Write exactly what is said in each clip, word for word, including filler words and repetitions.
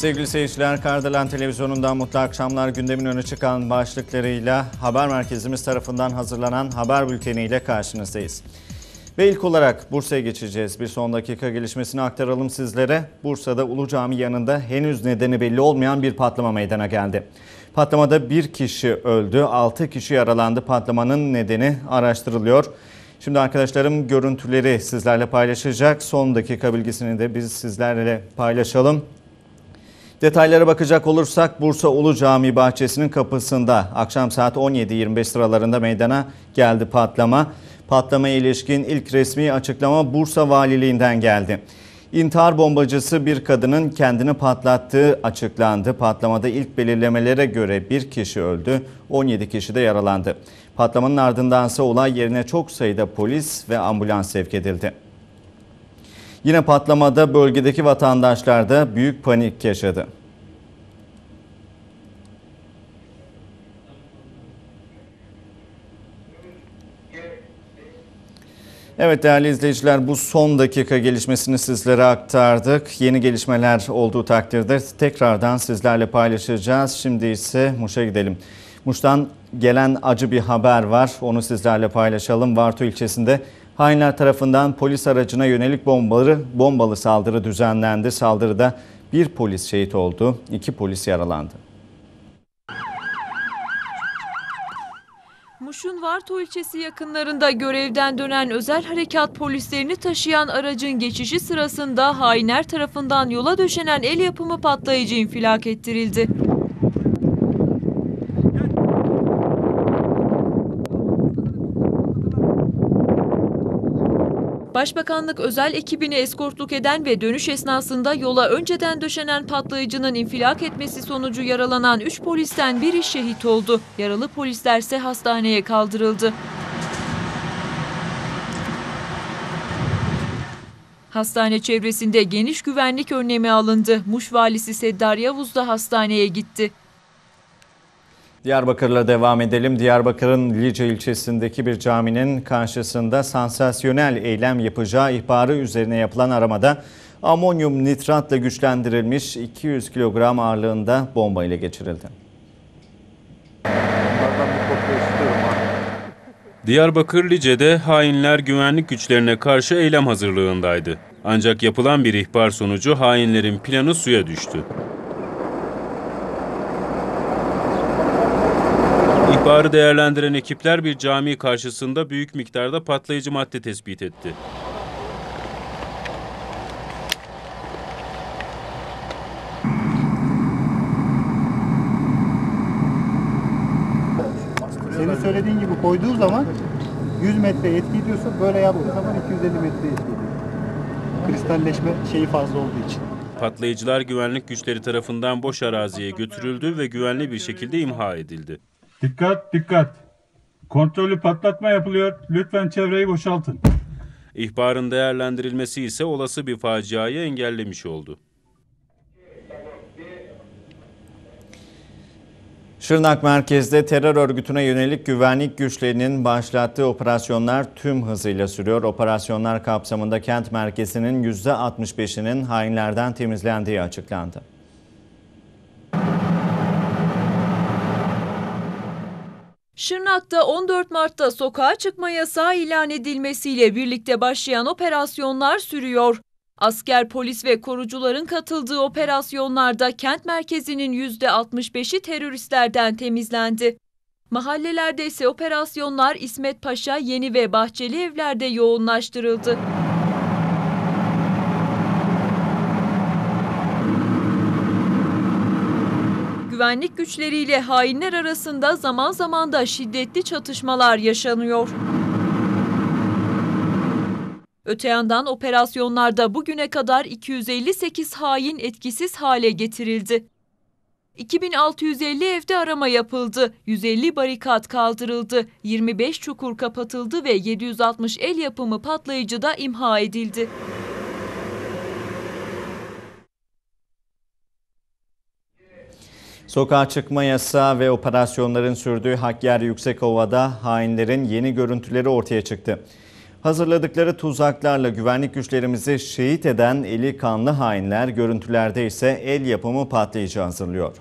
Sevgili seyirciler, Kardelen Televizyonu'ndan mutlu akşamlar. Gündemin öne çıkan başlıklarıyla haber merkezimiz tarafından hazırlanan haber bülteniyle karşınızdayız. Ve ilk olarak Bursa'ya geçeceğiz. Bir son dakika gelişmesini aktaralım sizlere. Bursa'da Ulu Cami yanında henüz nedeni belli olmayan bir patlama meydana geldi. Patlamada bir kişi öldü, altı kişi yaralandı. Patlamanın nedeni araştırılıyor. Şimdi arkadaşlarım görüntüleri sizlerle paylaşacak. Son dakika bilgisini de biz sizlerle paylaşalım. Detaylara bakacak olursak Bursa Ulu Cami bahçesinin kapısında akşam saat on yedi yirmi beş sıralarında meydana geldi patlama. Patlamaya ilişkin ilk resmi açıklama Bursa Valiliğinden geldi. İntihar bombacısı bir kadının kendini patlattığı açıklandı. Patlamada ilk belirlemelere göre bir kişi öldü, on yedi kişi de yaralandı. Patlamanın ardındansa olay yerine çok sayıda polis ve ambulans sevk edildi. Yine patlamada bölgedeki vatandaşlar da büyük panik yaşadı. Evet değerli izleyiciler, bu son dakika gelişmesini sizlere aktardık. Yeni gelişmeler olduğu takdirde tekrardan sizlerle paylaşacağız. Şimdi ise Muş'a gidelim. Muş'tan gelen acı bir haber var. Onu sizlerle paylaşalım. Varto ilçesinde hainler tarafından polis aracına yönelik bombalı, bombalı saldırı düzenlendi. Saldırıda bir polis şehit oldu, iki polis yaralandı. Muş'un Varto ilçesi yakınlarında görevden dönen özel harekat polislerini taşıyan aracın geçişi sırasında hainler tarafından yola döşenen el yapımı patlayıcı infilak ettirildi. Başbakanlık özel ekibini eskortluk eden ve dönüş esnasında yola önceden döşenen patlayıcının infilak etmesi sonucu yaralanan üç polisten biri şehit oldu. Yaralı polisler ise hastaneye kaldırıldı. Hastane çevresinde geniş güvenlik önlemi alındı. Muş valisi Seddar Yavuz da hastaneye gitti. Diyarbakır'la devam edelim. Diyarbakır'ın Lice ilçesindeki bir caminin karşısında sansasyonel eylem yapacağı ihbarı üzerine yapılan aramada amonyum nitratla güçlendirilmiş iki yüz kilogram ağırlığında bomba ile geçirildi. Diyarbakır Lice'de hainler güvenlik güçlerine karşı eylem hazırlığındaydı. Ancak yapılan bir ihbar sonucu hainlerin planı suya düştü. İhbarı değerlendiren ekipler bir cami karşısında büyük miktarda patlayıcı madde tespit etti. Senin söylediğin gibi koyduğu zaman yüz metre etki ediyorsa böyle yaptığı zaman iki yüz elli metre etki ediyor. Kristalleşme şeyi fazla olduğu için. Patlayıcılar güvenlik güçleri tarafından boş araziye götürüldü ve güvenli bir şekilde imha edildi. Dikkat dikkat. Kontrollü patlatma yapılıyor. Lütfen çevreyi boşaltın. İhbarın değerlendirilmesi ise olası bir faciayı engellemiş oldu. Şırnak merkezde terör örgütüne yönelik güvenlik güçlerinin başlattığı operasyonlar tüm hızıyla sürüyor. Operasyonlar kapsamında kent merkezinin yüzde altmış beşinin hainlerden temizlendiği açıklandı. Şırnak'ta on dört Mart'ta sokağa çıkma yasağı ilan edilmesiyle birlikte başlayan operasyonlar sürüyor. Asker, polis ve korucuların katıldığı operasyonlarda kent merkezinin yüzde altmış beşi teröristlerden temizlendi. Mahallelerde ise operasyonlar İsmet Paşa, Yeni ve Bahçeli Evler'de yoğunlaştırıldı. Güvenlik güçleriyle hainler arasında zaman zaman da şiddetli çatışmalar yaşanıyor. Öte yandan operasyonlarda bugüne kadar iki yüz elli sekiz hain etkisiz hale getirildi. iki bin altı yüz elli evde arama yapıldı, yüz elli barikat kaldırıldı, yirmi beş çukur kapatıldı ve yedi yüz altmış el yapımı patlayıcı da imha edildi. Sokağa çıkma yasağı ve operasyonların sürdüğü Hakkari Yüksekova'da hainlerin yeni görüntüleri ortaya çıktı. Hazırladıkları tuzaklarla güvenlik güçlerimizi şehit eden eli kanlı hainler görüntülerde ise el yapımı patlayıcı hazırlıyor.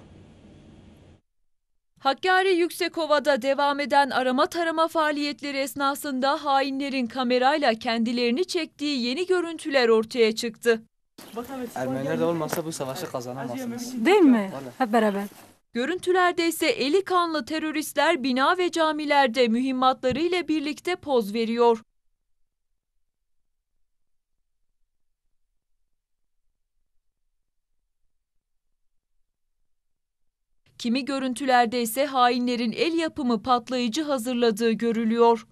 Hakkari Yüksekova'da devam eden arama tarama faaliyetleri esnasında hainlerin kamerayla kendilerini çektiği yeni görüntüler ortaya çıktı. Ermeniler de olmazsa bu savaşı kazanamazsınız. Değil mi? Hep beraber. Görüntülerde ise eli kanlı teröristler bina ve camilerde mühimmatlarıyla birlikte poz veriyor. Kimi görüntülerde ise hainlerin el yapımı patlayıcı hazırladığı görülüyor.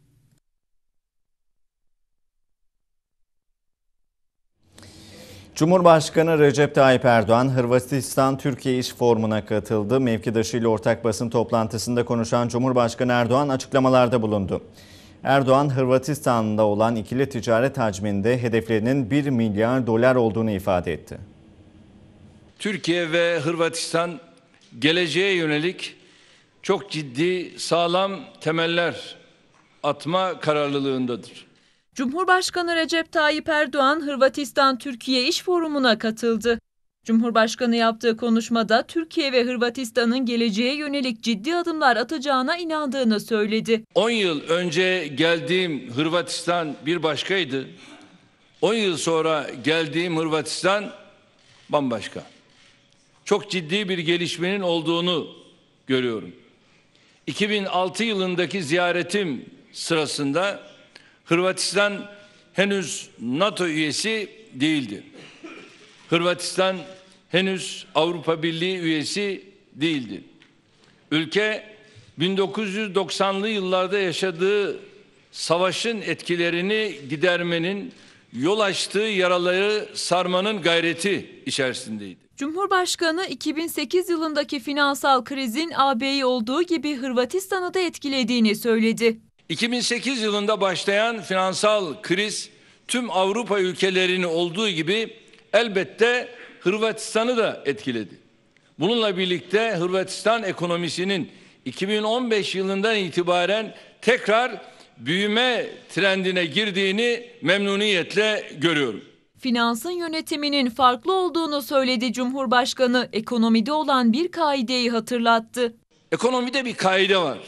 Cumhurbaşkanı Recep Tayyip Erdoğan, Hırvatistan-Türkiye İş Forumu'na katıldı. Mevkidaşıyla ortak basın toplantısında konuşan Cumhurbaşkanı Erdoğan açıklamalarda bulundu. Erdoğan, Hırvatistan'da olan ikili ticaret hacminde hedeflerinin bir milyar dolar olduğunu ifade etti. Türkiye ve Hırvatistan geleceğe yönelik çok ciddi, sağlam temeller atma kararlılığındadır. Cumhurbaşkanı Recep Tayyip Erdoğan, Hırvatistan-Türkiye İş Forumu'na katıldı. Cumhurbaşkanı yaptığı konuşmada Türkiye ve Hırvatistan'ın geleceğe yönelik ciddi adımlar atacağına inandığını söyledi. on yıl önce geldiğim Hırvatistan bir başkaydı. on yıl sonra geldiğim Hırvatistan bambaşka. Çok ciddi bir gelişmenin olduğunu görüyorum. iki bin altı yılındaki ziyaretim sırasında Hırvatistan henüz NATO üyesi değildi. Hırvatistan henüz Avrupa Birliği üyesi değildi. Ülke bin dokuz yüz doksanlı yıllarda yaşadığı savaşın etkilerini gidermenin, yol açtığı yaraları sarmanın gayreti içerisindeydi. Cumhurbaşkanı iki bin sekiz yılındaki finansal krizin A B'yi olduğu gibi Hırvatistan'ı da etkilediğini söyledi. iki bin sekiz yılında başlayan finansal kriz tüm Avrupa ülkelerini olduğu gibi elbette Hırvatistan'ı da etkiledi. Bununla birlikte Hırvatistan ekonomisinin iki bin on beş yılından itibaren tekrar büyüme trendine girdiğini memnuniyetle görüyorum. Finansın yönetiminin farklı olduğunu söyledi Cumhurbaşkanı, ekonomide olan bir kaideyi hatırlattı. Ekonomide bir kaide var.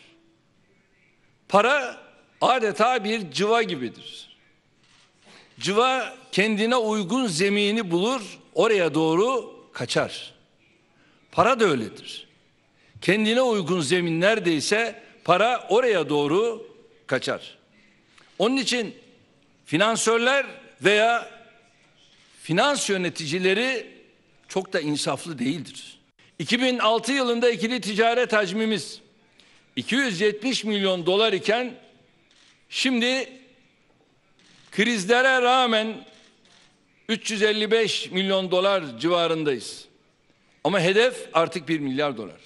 Para adeta bir cıva gibidir. Cıva kendine uygun zemini bulur, oraya doğru kaçar. Para da öyledir. Kendine uygun zemin neredeyse para oraya doğru kaçar. Onun için finansörler veya finans yöneticileri çok da insaflı değildir. iki bin altı yılında ikili ticaret hacmimiz iki yüz yetmiş milyon dolar iken şimdi krizlere rağmen üç yüz elli beş milyon dolar civarındayız. Ama hedef artık bir milyar dolar.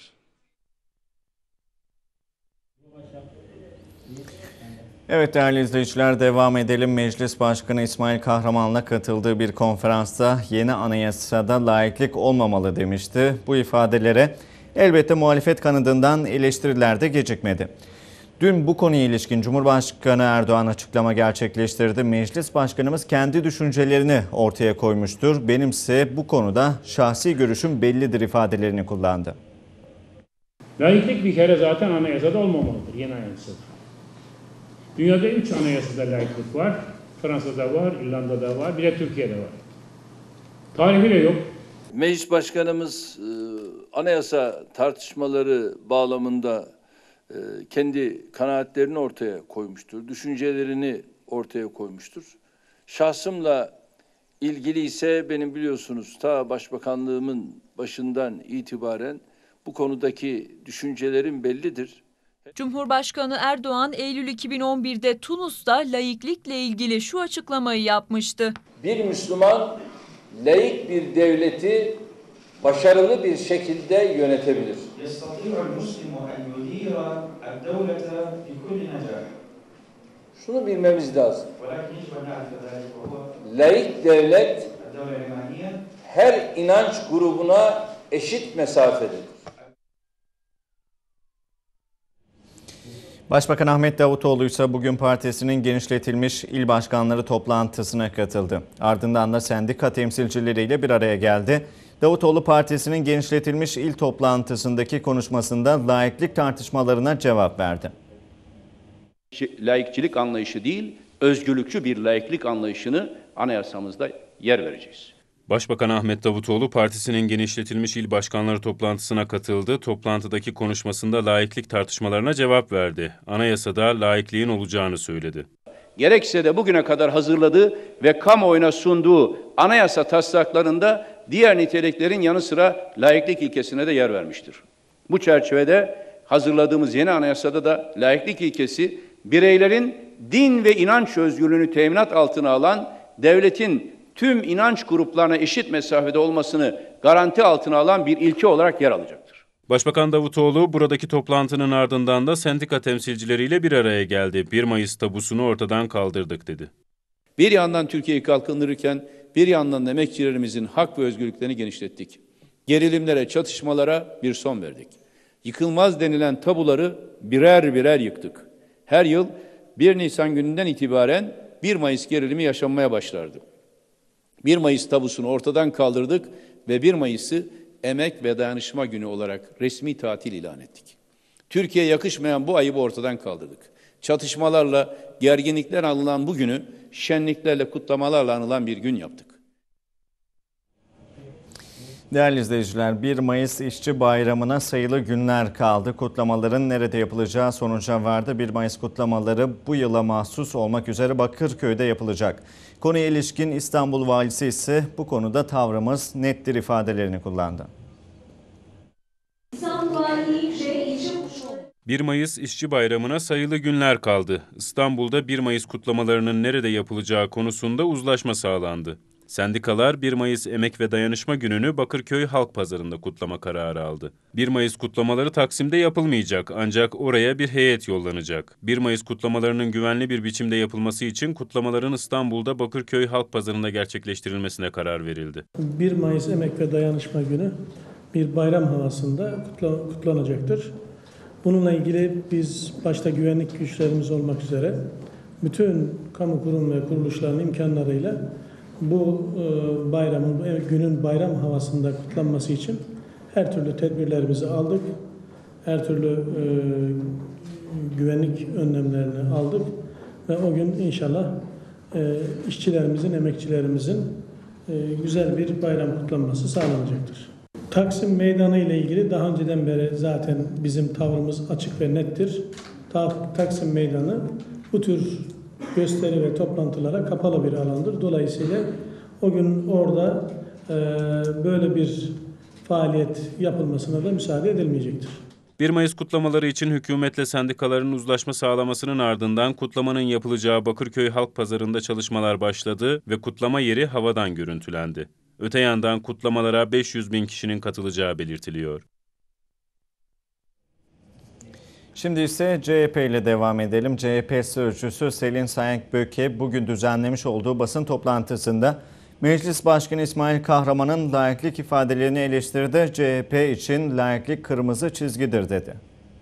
Evet değerli izleyiciler, devam edelim. Meclis Başkanı İsmail Kahraman'la katıldığı bir konferansta yeni anayasada laiklik olmamalı demişti. Bu ifadelere elbette muhalefet kanadından eleştiriler de gecikmedi. Dün bu konuya ilişkin Cumhurbaşkanı Erdoğan açıklama gerçekleştirdi. Meclis Başkanımız kendi düşüncelerini ortaya koymuştur. Benimse bu konuda şahsi görüşüm bellidir ifadelerini kullandı. Laiklik bir kere zaten anayasada olmamalıdır, yeni anayasada. Dünyada üç anayasada laiklik var. Fransa'da var, İrlanda'da var, bir de Türkiye'de var. Tarihi de yok. Meclis Başkanımız e, anayasa tartışmaları bağlamında e, kendi kanaatlerini ortaya koymuştur. Düşüncelerini ortaya koymuştur. Şahsımla ilgili ise benim biliyorsunuz ta başbakanlığımın başından itibaren bu konudaki düşüncelerim bellidir. Cumhurbaşkanı Erdoğan Eylül iki bin on bir'de Tunus'ta laiklikle ilgili şu açıklamayı yapmıştı. Bir Müslüman laik bir devleti başarılı bir şekilde yönetebilir. Şunu bilmemiz lazım. Laik devlet her inanç grubuna eşit mesafededir. Başbakan Ahmet Davutoğlu ise bugün partisinin genişletilmiş il başkanları toplantısına katıldı. Ardından da sendika temsilcileriyle bir araya geldi. Davutoğlu partisinin genişletilmiş il toplantısındaki konuşmasında laiklik tartışmalarına cevap verdi. Laikçilik anlayışı değil, özgürlükçü bir laiklik anlayışını anayasamızda yer vereceğiz. Başbakan Ahmet Davutoğlu partisinin genişletilmiş il başkanları toplantısına katıldı. Toplantıdaki konuşmasında laiklik tartışmalarına cevap verdi. Anayasada laikliğin olacağını söyledi. Gerekse de bugüne kadar hazırladığı ve kamuoyuna sunduğu anayasa taslaklarında diğer niteliklerin yanı sıra laiklik ilkesine de yer vermiştir. Bu çerçevede hazırladığımız yeni anayasada da laiklik ilkesi bireylerin din ve inanç özgürlüğünü teminat altına alan, devletin tüm inanç gruplarına eşit mesafede olmasını garanti altına alan bir ilke olarak yer alacaktır. Başbakan Davutoğlu buradaki toplantının ardından da sendika temsilcileriyle bir araya geldi. bir Mayıs tabusunu ortadan kaldırdık dedi. Bir yandan Türkiye'yi kalkındırırken bir yandan da emekçilerimizin hak ve özgürlüklerini genişlettik. Gerilimlere, çatışmalara bir son verdik. Yıkılmaz denilen tabuları birer birer yıktık. Her yıl bir Nisan gününden itibaren bir Mayıs gerilimi yaşanmaya başlardı. bir Mayıs tabusunu ortadan kaldırdık ve bir Mayıs'ı Emek ve Dayanışma Günü olarak resmi tatil ilan ettik. Türkiye'ye yakışmayan bu ayıbı ortadan kaldırdık. Çatışmalarla, gerginlikler alınan bu günü şenliklerle, kutlamalarla anılan bir gün yaptık. Değerli izleyiciler, bir Mayıs İşçi Bayramı'na sayılı günler kaldı. Kutlamaların nerede yapılacağı sonuca vardı. bir Mayıs kutlamaları bu yıla mahsus olmak üzere Bakırköy'de yapılacak. Konuya ilişkin İstanbul Valisi ise bu konuda tavrımız nettir ifadelerini kullandı. bir Mayıs İşçi Bayramı'na sayılı günler kaldı. İstanbul'da bir Mayıs kutlamalarının nerede yapılacağı konusunda uzlaşma sağlandı. Sendikalar bir Mayıs Emek ve Dayanışma Günü'nü Bakırköy Halk Pazarı'nda kutlama kararı aldı. bir Mayıs kutlamaları Taksim'de yapılmayacak ancak oraya bir heyet yollanacak. bir Mayıs kutlamalarının güvenli bir biçimde yapılması için kutlamaların İstanbul'da Bakırköy Halk Pazarı'nda gerçekleştirilmesine karar verildi. bir Mayıs Emek ve Dayanışma Günü bir bayram havasında kutlanacaktır. Bununla ilgili biz başta güvenlik güçlerimiz olmak üzere bütün kamu kurum ve kuruluşların imkanlarıyla bu bayramın, bu günün bayram havasında kutlanması için her türlü tedbirlerimizi aldık. Her türlü e, güvenlik önlemlerini aldık. Ve o gün inşallah e, işçilerimizin, emekçilerimizin e, güzel bir bayram kutlanması sağlanacaktır. Taksim Meydanı ile ilgili daha önceden beri zaten bizim tavrımız açık ve nettir. Taksim Meydanı bu tür gösteri ve toplantılara kapalı bir alandır. Dolayısıyla o gün orada e, böyle bir faaliyet yapılmasına da müsaade edilmeyecektir. bir Mayıs kutlamaları için hükümetle sendikaların uzlaşma sağlamasının ardından kutlamanın yapılacağı Bakırköy Halk Pazarı'nda çalışmalar başladı ve kutlama yeri havadan görüntülendi. Öte yandan kutlamalara beş yüz bin kişinin katılacağı belirtiliyor. Şimdi ise C H P ile devam edelim. C H P sözcüsü Selin Sayık-Böke bugün düzenlemiş olduğu basın toplantısında Meclis Başkanı İsmail Kahraman'ın laiklik ifadelerini eleştirdi. C H P için laiklik kırmızı çizgidir dedi.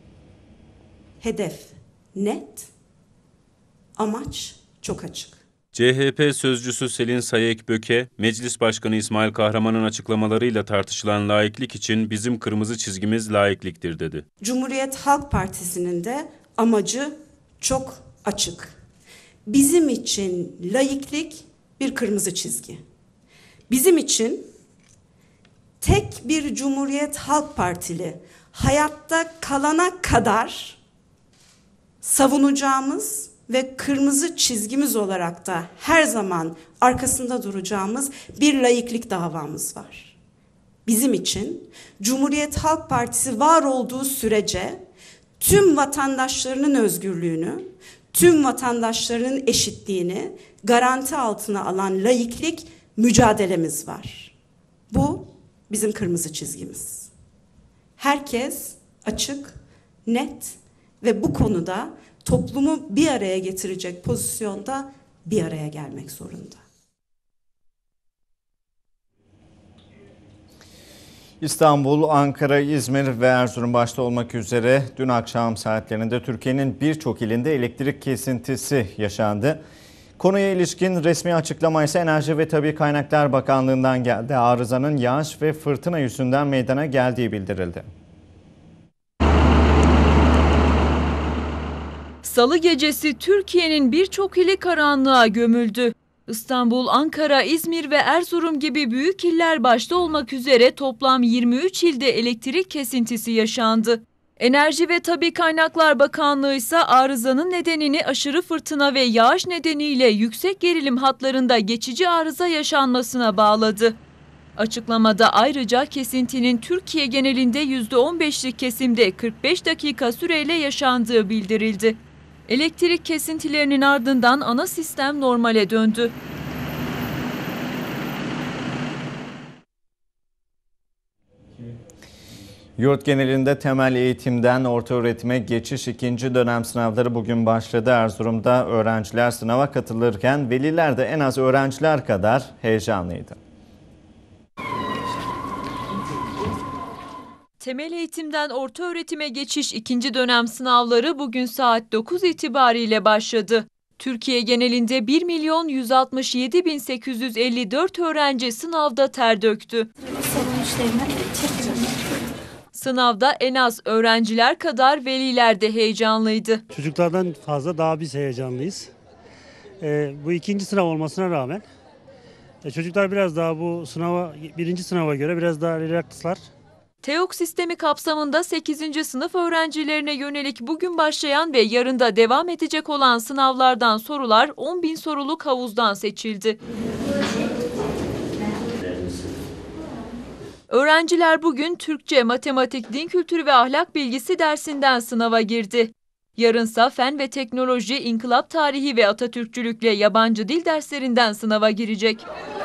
Hedef net, amaç çok açık. C H P sözcüsü Selin Sayık-Böke, Meclis Başkanı İsmail Kahraman'ın açıklamalarıyla tartışılan laiklik için bizim kırmızı çizgimiz laikliktir dedi. Cumhuriyet Halk Partisi'nin de amacı çok açık. Bizim için laiklik bir kırmızı çizgi. Bizim için tek bir Cumhuriyet Halk Partili hayatta kalana kadar savunacağımız ve kırmızı çizgimiz olarak da her zaman arkasında duracağımız bir laiklik davamız var. Bizim için Cumhuriyet Halk Partisi var olduğu sürece tüm vatandaşlarının özgürlüğünü, tüm vatandaşlarının eşitliğini garanti altına alan laiklik mücadelemiz var. Bu bizim kırmızı çizgimiz. Herkes açık, net ve bu konuda toplumu bir araya getirecek pozisyonda bir araya gelmek zorunda. İstanbul, Ankara, İzmir ve Erzurum başta olmak üzere dün akşam saatlerinde Türkiye'nin birçok ilinde elektrik kesintisi yaşandı. Konuya ilişkin resmi açıklama ise Enerji ve Tabii Kaynaklar Bakanlığı'ndan geldi. Arızanın yağış ve fırtına yüzünden meydana geldiği bildirildi. Salı gecesi Türkiye'nin birçok ili karanlığa gömüldü. İstanbul, Ankara, İzmir ve Erzurum gibi büyük iller başta olmak üzere toplam yirmi üç ilde elektrik kesintisi yaşandı. Enerji ve Tabii Kaynaklar Bakanlığı ise arızanın nedenini aşırı fırtına ve yağış nedeniyle yüksek gerilim hatlarında geçici arıza yaşanmasına bağladı. Açıklamada ayrıca kesintinin Türkiye genelinde yüzde on beşlik kesimde kırk beş dakika süreyle yaşandığı bildirildi. Elektrik kesintilerinin ardından ana sistem normale döndü. Yurt genelinde temel eğitimden ortaöğretime geçiş ikinci dönem sınavları bugün başladı. Erzurum'da öğrenciler sınava katılırken veliler de en az öğrenciler kadar heyecanlıydı. Temel eğitimden ortaöğretime geçiş ikinci dönem sınavları bugün saat dokuz itibariyle başladı. Türkiye genelinde bir milyon yüz altmış yedi bin sekiz yüz elli dört öğrenci sınavda ter döktü. Sınavda en az öğrenciler kadar veliler de heyecanlıydı. Çocuklardan fazla daha biz heyecanlıyız. Ee, bu ikinci sınav olmasına rağmen e, çocuklar biraz daha bu sınava birinci sınava göre biraz daha relakslar. TEOK sistemi kapsamında sekizinci sınıf öğrencilerine yönelik bugün başlayan ve yarın da devam edecek olan sınavlardan sorular on bin soruluk havuzdan seçildi. Öğrenciler bugün Türkçe, matematik, din kültürü ve ahlak bilgisi dersinden sınava girdi. Yarınsa fen ve teknoloji, inkılap tarihi ve Atatürkçülükle yabancı dil derslerinden sınava girecek.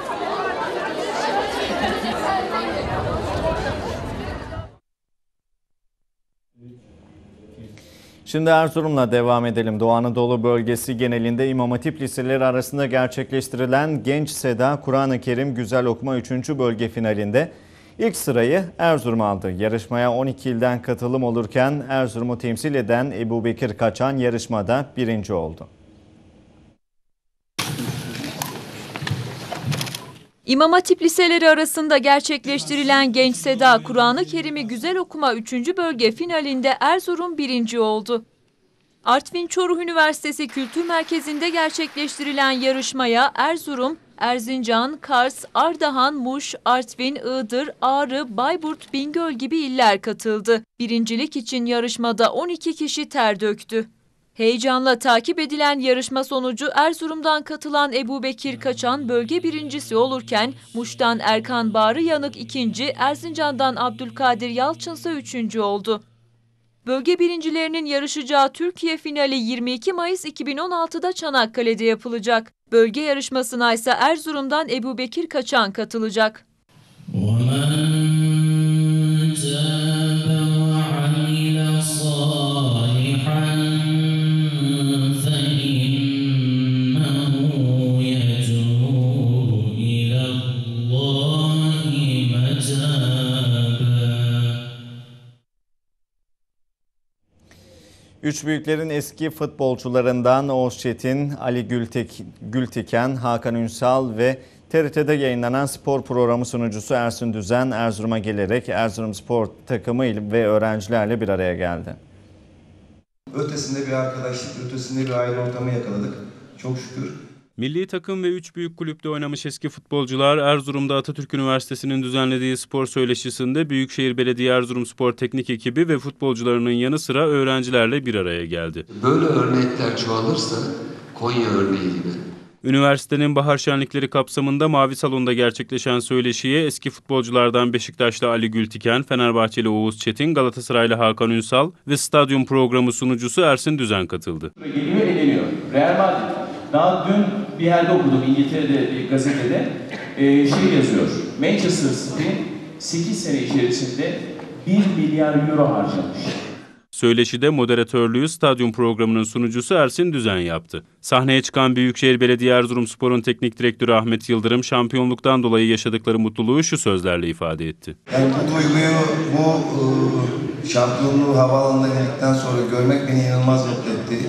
Şimdi Erzurum'la devam edelim. Doğu Anadolu bölgesi genelinde İmam Hatip liseleri arasında gerçekleştirilen Genç Seda Kur'an-ı Kerim Güzel Okuma üçüncü bölge finalinde ilk sırayı Erzurum aldı. Yarışmaya on iki ilden katılım olurken Erzurum'u temsil eden Ebubekir Kaçan yarışmada birinci oldu. İmam Hatip liseleri arasında gerçekleştirilen Genç Seda Kur'an-ı Kerim'i Güzel Okuma üçüncü bölge finalinde Erzurum birinci oldu. Artvin Çoruh Üniversitesi Kültür Merkezi'nde gerçekleştirilen yarışmaya Erzurum, Erzincan, Kars, Ardahan, Muş, Artvin, Iğdır, Ağrı, Bayburt, Bingöl gibi iller katıldı. Birincilik için yarışmada on iki kişi ter döktü. Heyecanla takip edilen yarışma sonucu Erzurum'dan katılan Ebubekir Kaçan bölge birincisi olurken Muş'tan Erkan Bağrı Yanık ikinci, Erzincan'dan Abdülkadir Yalçınsa üçüncü oldu. Bölge birincilerinin yarışacağı Türkiye finali yirmi iki Mayıs iki bin on altıda Çanakkale'de yapılacak. Bölge yarışmasına ise Erzurum'dan Ebubekir Kaçan katılacak. Üç büyüklerin eski futbolcularından Oğuz Çetin, Ali Gültek, Gültiken, Hakan Ünsal ve T R T'de yayınlanan spor programı sunucusu Ersin Düzen Erzurum'a gelerek Erzurum Spor takımı ve öğrencilerle bir araya geldi. Ötesinde bir arkadaşlık, ötesinde bir aile ortamı yakaladık. Çok şükür. Milli takım ve üç büyük kulüpte oynamış eski futbolcular Erzurum'da Atatürk Üniversitesi'nin düzenlediği spor söyleşisinde Büyükşehir Belediye Erzurum Spor Teknik Ekibi ve futbolcularının yanı sıra öğrencilerle bir araya geldi. Böyle örnekler çoğalırsa Konya örneği gibi. Üniversitenin bahar şenlikleri kapsamında Mavi Salon'da gerçekleşen söyleşiye eski futbolculardan Beşiktaşlı Ali Gültiken, Fenerbahçeli Oğuz Çetin, Galatasaraylı Hakan Ünsal ve stadyum programı sunucusu Ersin Düzen katıldı. Geliyor eleniyor. Real Madrid. Daha dün bir yerde okudum, İngiltere'de bir gazetede e, şey yazıyor. Manchester City sekiz sene içerisinde bir milyar euro harcamış. Söyleşide moderatörlüğü stadyum programının sunucusu Ersin Düzen yaptı. Sahneye çıkan Büyükşehir Belediye Erzurumspor'un teknik direktörü Ahmet Yıldırım şampiyonluktan dolayı yaşadıkları mutluluğu şu sözlerle ifade etti. Yani bu duyguyu, bu e, şampiyonluğu havaalanına geldikten sonra görmek beni inanılmaz mutlu etti.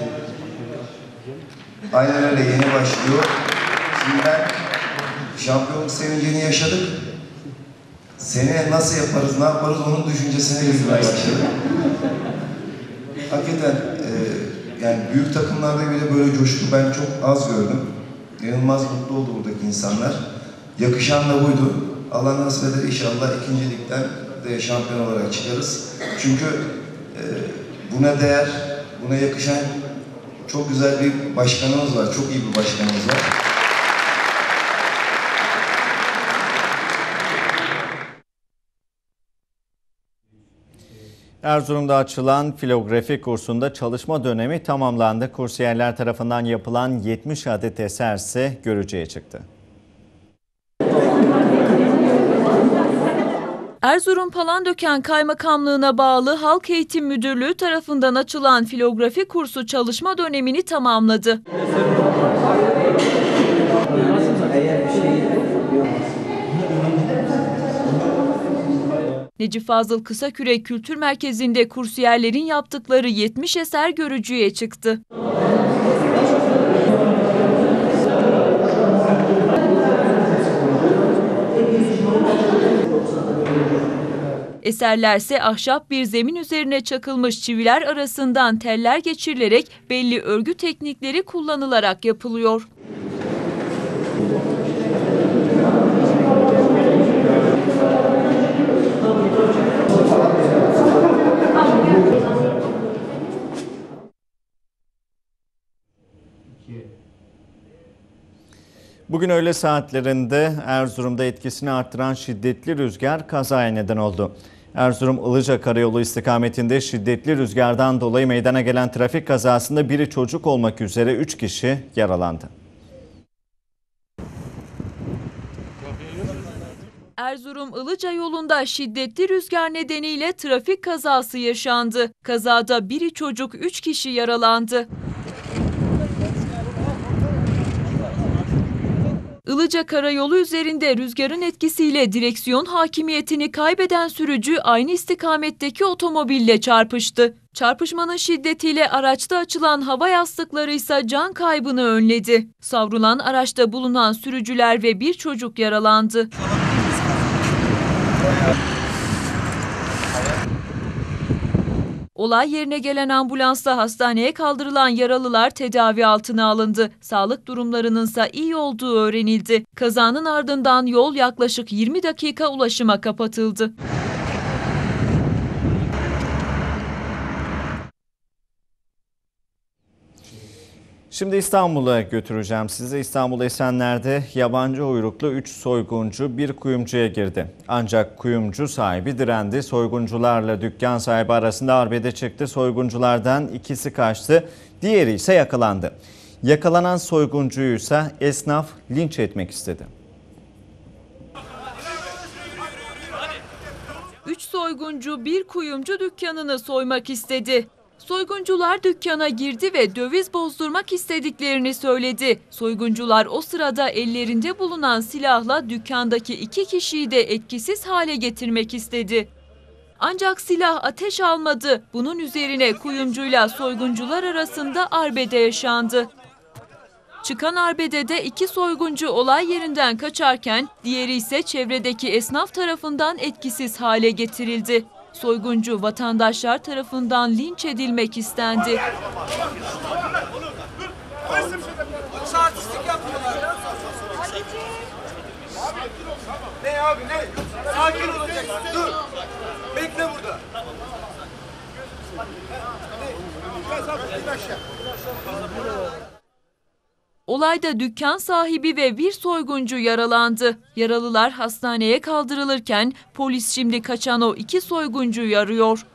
Aynen öyle, yeni başlıyor. Şimdi ben şampiyonluk sevincini yaşadık. Seneye nasıl yaparız, ne yaparız onun düşüncesine girmeye başladık. Hakikaten e, yani büyük takımlarda bile böyle coşku ben çok az gördüm. İnanılmaz mutlu oldu buradaki insanlar. Yakışan da buydu. Allah nasip eder inşallah ikinci ligden de şampiyon olarak çıkarız. Çünkü e, buna değer, buna yakışan çok güzel bir başkanımız var. Çok iyi bir başkanımız var. Erzurum'da açılan filografi kursunda çalışma dönemi tamamlandı. Kursiyerler tarafından yapılan yetmiş adet eser ise görücüye çıktı. Erzurum Palandöken Kaymakamlığı'na bağlı Halk Eğitim Müdürlüğü tarafından açılan filografi kursu çalışma dönemini tamamladı. Necip Fazıl Kısakürek Kültür Merkezi'nde kursiyerlerin yaptıkları yetmiş eser görücüye çıktı. Eserlerse ahşap bir zemin üzerine çakılmış çiviler arasından teller geçirilerek belli örgü teknikleri kullanılarak yapılıyor. Bugün öğle saatlerinde Erzurum'da etkisini arttıran şiddetli rüzgar kazaya neden oldu. Erzurum-Ilıca Karayolu istikametinde şiddetli rüzgardan dolayı meydana gelen trafik kazasında biri çocuk olmak üzere üç kişi yaralandı. Erzurum-Ilıca yolunda şiddetli rüzgar nedeniyle trafik kazası yaşandı. Kazada biri çocuk, üç kişi yaralandı. Ilıca Karayolu üzerinde rüzgarın etkisiyle direksiyon hakimiyetini kaybeden sürücü aynı istikametteki otomobille çarpıştı. Çarpışmanın şiddetiyle araçta açılan hava yastıkları ise can kaybını önledi. Savrulan araçta bulunan sürücüler ve bir çocuk yaralandı. Olay yerine gelen ambulansla hastaneye kaldırılan yaralılar tedavi altına alındı. Sağlık durumlarının ise iyi olduğu öğrenildi. Kazanın ardından yol yaklaşık yirmi dakika ulaşıma kapatıldı. Şimdi İstanbul'a götüreceğim sizi. İstanbul Esenler'de yabancı uyruklu üç soyguncu bir kuyumcuya girdi. Ancak kuyumcu sahibi direndi. Soyguncularla dükkan sahibi arasında arbede çıktı. Soygunculardan ikisi kaçtı, diğeri ise yakalandı. Yakalanan soyguncuyu ise esnaf linç etmek istedi. Üç soyguncu bir kuyumcu dükkanını soymak istedi. Soyguncular dükkana girdi ve döviz bozdurmak istediklerini söyledi. Soyguncular o sırada ellerinde bulunan silahla dükkandaki iki kişiyi de etkisiz hale getirmek istedi. Ancak silah ateş almadı. Bunun üzerine kuyumcuyla soyguncular arasında arbede yaşandı. Çıkan arbedede iki soyguncu olay yerinden kaçarken diğeri ise çevredeki esnaf tarafından etkisiz hale getirildi. Soyguncu vatandaşlar tarafından linç edilmek istendi. Ne abi ne? Sakin olacaksın. Dur. Bekle burada. Olayda dükkan sahibi ve bir soyguncu yaralandı. Yaralılar hastaneye kaldırılırken polis şimdi kaçan o iki soyguncuyu arıyor.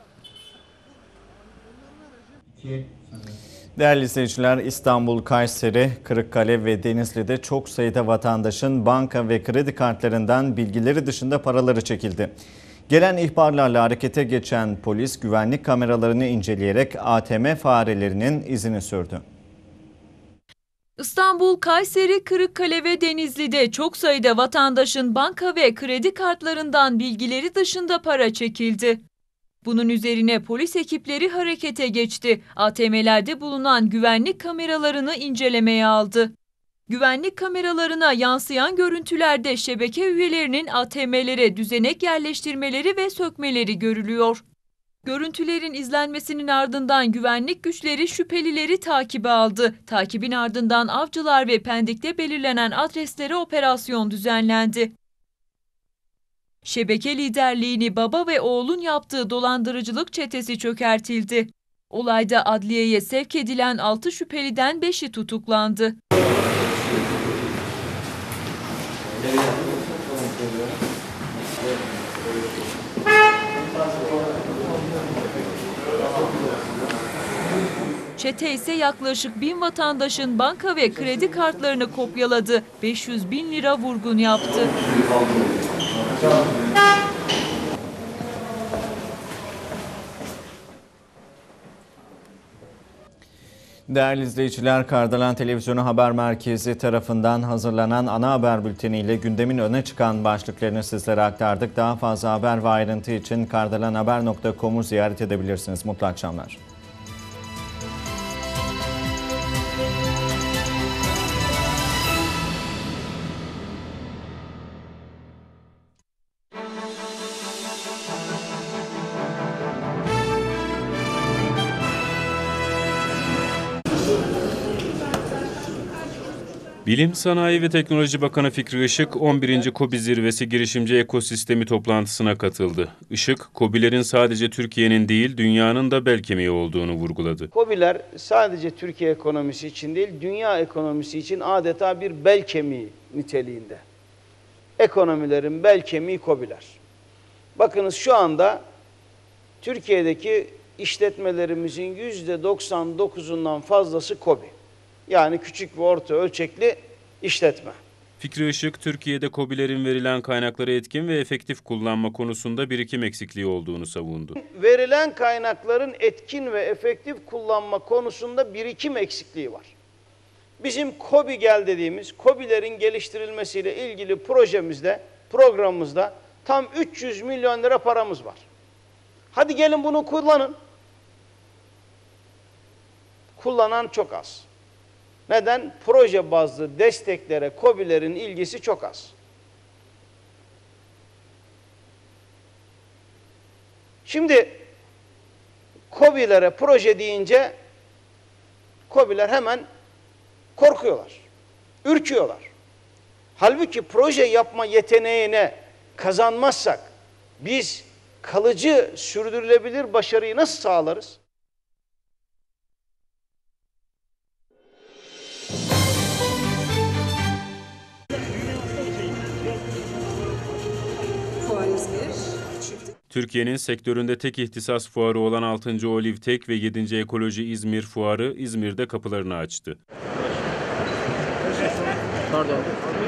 Değerli izleyiciler, İstanbul, Kayseri, Kırıkkale ve Denizli'de çok sayıda vatandaşın banka ve kredi kartlarından bilgileri dışında paraları çekildi. Gelen ihbarlarla harekete geçen polis güvenlik kameralarını inceleyerek A T M farelerinin izini sürdü. İstanbul, Kayseri, Kırıkkale ve Denizli'de çok sayıda vatandaşın banka ve kredi kartlarından bilgileri dışında para çekildi. Bunun üzerine polis ekipleri harekete geçti. A T M'lerde bulunan güvenlik kameralarını incelemeye aldı. Güvenlik kameralarına yansıyan görüntülerde şebeke üyelerinin A T M'lere düzenek yerleştirmeleri ve sökmeleri görülüyor. Görüntülerin izlenmesinin ardından güvenlik güçleri şüphelileri takibe aldı. Takibin ardından Avcılar ve Pendik'te belirlenen adreslere operasyon düzenlendi. Şebeke liderliğini baba ve oğlun yaptığı dolandırıcılık çetesi çökertildi. Olayda adliyeye sevk edilen altı şüpheliden beşi tutuklandı. Çete ise yaklaşık bin vatandaşın banka ve kredi kartlarını kopyaladı. beş yüz bin lira vurgun yaptı. Değerli izleyiciler, Kardelen Televizyonu Haber Merkezi tarafından hazırlanan ana haber bülteniyle gündemin öne çıkan başlıklarını sizlere aktardık. Daha fazla haber ve ayrıntı için kardelenhaber nokta com'u ziyaret edebilirsiniz. Mutlu akşamlar. Bilim, Sanayi ve Teknoloji Bakanı Fikri Işık, on birinci KOBİ Zirvesi Girişimci Ekosistemi toplantısına katıldı. Işık, KOBİ'lerin sadece Türkiye'nin değil, dünyanın da bel kemiği olduğunu vurguladı. KOBİ'ler sadece Türkiye ekonomisi için değil, dünya ekonomisi için adeta bir bel kemiği niteliğinde. Ekonomilerin bel kemiği KOBİ'ler. Bakınız şu anda Türkiye'deki işletmelerimizin yüzde doksan dokuzundan fazlası KOBİ. Yani küçük ve orta ölçekli işletme. Fikri Işık, Türkiye'de KOBİ'lerin verilen kaynakları etkin ve efektif kullanma konusunda birikim eksikliği olduğunu savundu. Verilen kaynakların etkin ve efektif kullanma konusunda birikim eksikliği var. Bizim KOBİ Gel dediğimiz KOBİ'lerin geliştirilmesiyle ilgili projemizde, programımızda tam üç yüz milyon lira paramız var. Hadi gelin bunu kullanın. Kullanan çok az. Neden? Proje bazlı desteklere KOBİ'lerin ilgisi çok az. Şimdi KOBİ'lere proje deyince KOBİ'ler hemen korkuyorlar, ürküyorlar. Halbuki proje yapma yeteneğine kazanmazsak biz kalıcı, sürdürülebilir başarıyı nasıl sağlarız? Türkiye'nin sektöründe tek ihtisas fuarı olan altıncı Olivtek ve yedinci Ekoloji İzmir Fuarı İzmir'de kapılarını açtı. Pardon.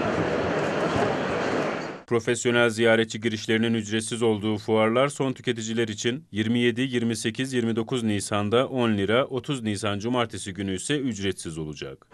Profesyonel ziyaretçi girişlerinin ücretsiz olduğu fuarlar son tüketiciler için yirmi yedi, yirmi sekiz, yirmi dokuz Nisan'da on lira, otuz Nisan Cumartesi günü ise ücretsiz olacak.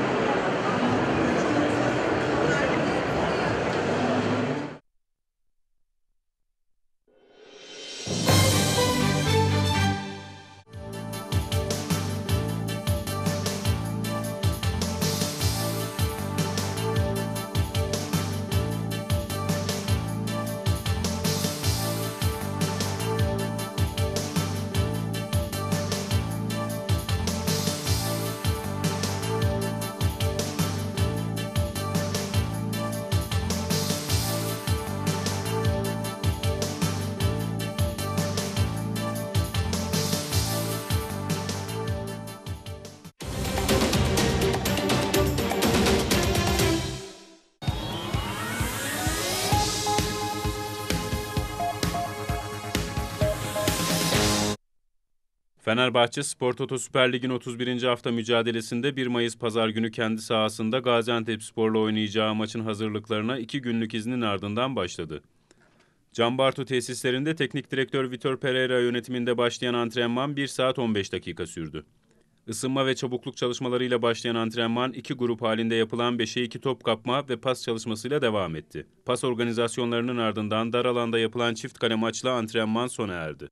Fenerbahçe, Spor Toto Süper Lig'in otuz birinci hafta mücadelesinde bir Mayıs Pazar günü kendi sahasında Gaziantepspor'la oynayacağı maçın hazırlıklarına iki günlük iznin ardından başladı. Can Bartu tesislerinde teknik direktör Vitor Pereira yönetiminde başlayan antrenman bir saat on beş dakika sürdü. Isınma ve çabukluk çalışmalarıyla başlayan antrenman iki grup halinde yapılan beşe iki top kapma ve pas çalışmasıyla devam etti. Pas organizasyonlarının ardından dar alanda yapılan çift kale maçla antrenman sona erdi.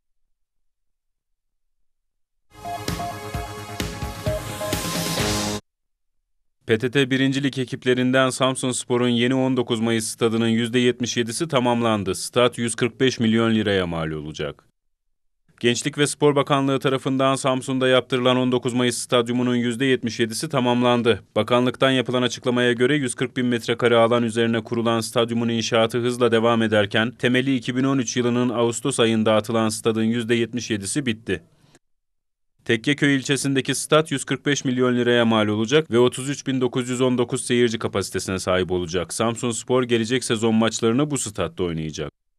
P T T birinci Lig ekiplerinden Samsunspor'un yeni on dokuz Mayıs stadının yüzde yetmiş yedisi tamamlandı. Stat yüz kırk beş milyon liraya mal olacak. Gençlik ve Spor Bakanlığı tarafından Samsun'da yaptırılan on dokuz Mayıs stadyumunun yüzde yetmiş yedisi tamamlandı. Bakanlıktan yapılan açıklamaya göre yüz kırk bin metrekare alan üzerine kurulan stadyumun inşaatı hızla devam ederken temeli iki bin on üç yılının Ağustos ayında atılan stadın yüzde yetmiş yedisi bitti. Tekkeköy ilçesindeki stat yüz kırk beş milyon liraya mal olacak ve otuz üç bin dokuz yüz on dokuz seyirci kapasitesine sahip olacak. Samsunspor gelecek sezon maçlarını bu statta oynayacak.